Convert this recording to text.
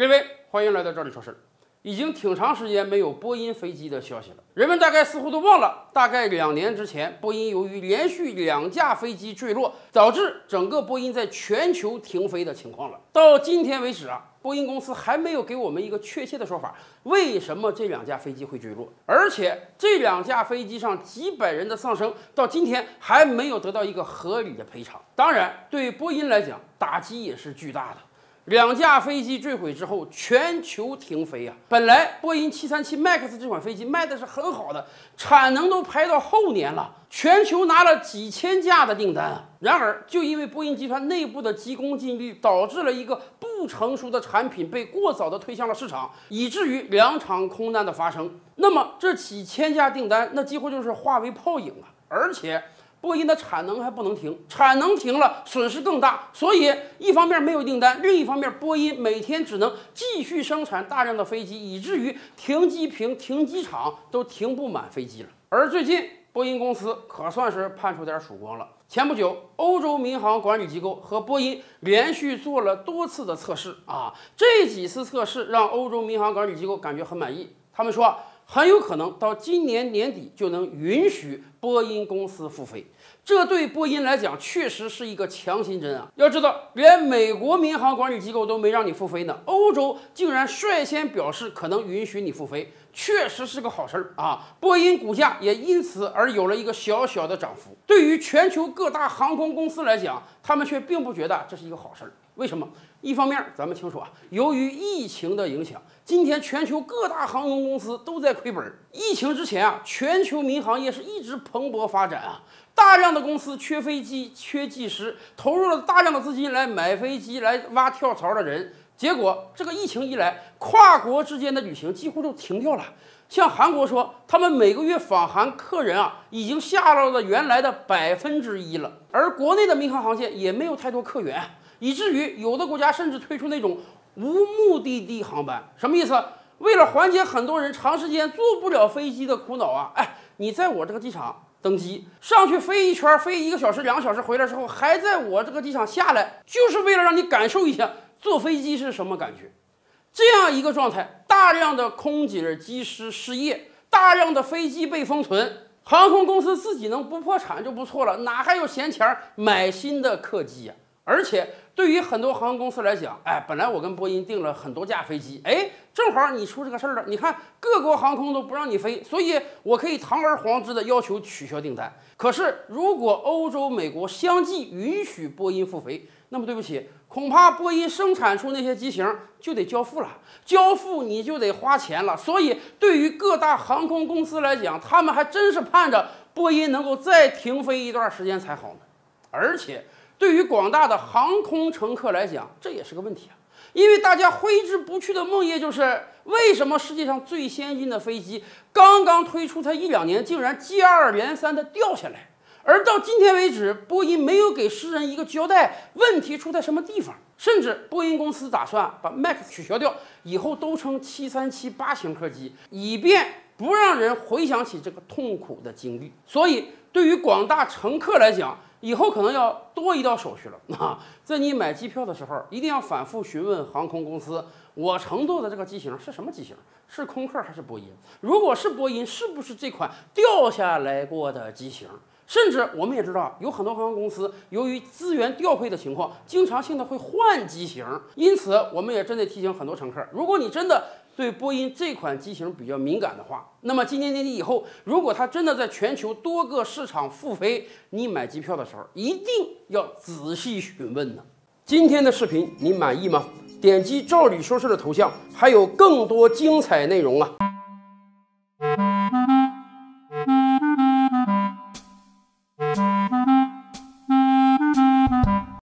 各位，欢迎来到这里说事儿。已经挺长时间没有波音飞机的消息了，人们大概似乎都忘了，大概2年之前，波音由于连续2架飞机坠落，导致整个波音在全球停飞的情况了。到今天为止啊，波音公司还没有给我们一个确切的说法，为什么这2架飞机会坠落，而且这2架飞机上几百人的丧生，到今天还没有得到一个合理的赔偿。当然，对波音来讲，打击也是巨大的。2架飞机坠毁之后，全球停飞啊！本来波音737 MAX 这款飞机卖的是很好的，产能都排到后年了，全球拿了几千架的订单啊。然而，就因为波音集团内部的急功近利，导致了一个不成熟的产品被过早的推向了市场，以至于2场空难的发生。那么这几千架订单，那几乎就是化为泡影啊！而且波音的产能还不能停，产能停了损失更大，所以一方面没有订单，另一方面波音每天只能继续生产大量的飞机，以至于停机坪、停机场都停不满飞机了。而最近波音公司可算是盼出点曙光了。前不久，欧洲民航管理机构和波音连续做了多次的测试啊，这几次测试让欧洲民航管理机构感觉很满意，他们说很有可能到今年年底就能允许波音公司复飞，这对波音来讲确实是一个强心针啊！要知道，连美国民航管理机构都没让你复飞呢，欧洲竟然率先表示可能允许你复飞，确实是个好事儿啊！波音股价也因此而有了一个小小的涨幅。对于全球各大航空公司来讲，他们却并不觉得这是一个好事儿。为什么？一方面，咱们清楚啊，由于疫情的影响，今天全球各大航空公司都在亏本。疫情之前啊，全球民航业是一直蓬勃发展啊，大量的公司缺飞机、缺技师，投入了大量的资金来买飞机、来挖跳槽的人。结果这个疫情一来，跨国之间的旅行几乎都停掉了。像韩国说，他们每个月访韩客人啊，已经下到了原来的1%了，而国内的民航航线也没有太多客源。以至于有的国家甚至推出那种无目的地航班，什么意思？为了缓解很多人长时间坐不了飞机的苦恼啊，你在我这个机场登机，上去飞一圈，飞1个小时、2个小时，回来之后还在我这个机场下来，就是为了让你感受一下坐飞机是什么感觉。这样一个状态，大量的空姐、机师失业，大量的飞机被封存，航空公司自己能不破产就不错了，哪还有闲钱买新的客机啊？而且对于很多航空公司来讲，本来我跟波音订了很多架飞机，正好你出这个事儿了，你看各国航空都不让你飞，所以我可以堂而皇之的要求取消订单。可是如果欧洲、美国相继允许波音复飞，那么对不起，恐怕波音生产出那些机型就得交付了，交付你就得花钱了。所以对于各大航空公司来讲，他们还真是盼着波音能够再停飞一段时间才好呢。而且对于广大的航空乘客来讲，这也是个问题啊，因为大家挥之不去的梦魇就是，为什么世界上最先进的飞机刚刚推出才1-2年，竟然接二连三的掉下来，而到今天为止，波音没有给世人一个交代，问题出在什么地方？甚至波音公司打算把 MAX 取消掉，以后都称737 8型客机，以便不让人回想起这个痛苦的经历。所以，对于广大乘客来讲，以后可能要多一道手续了在你买机票的时候，一定要反复询问航空公司，我乘坐的这个机型是什么机型？是空客还是波音？如果是波音，是不是这款掉下来过的机型？甚至我们也知道，有很多航空公司由于资源调配的情况，经常性的会换机型。因此，我们也真得提醒很多乘客，如果你真的对波音这款机型比较敏感的话，那么今年年底以后，如果它真的在全球多个市场复飞，你买机票的时候一定要仔细询问呢。今天的视频你满意吗？点击赵李说事的头像，还有更多精彩内容啊！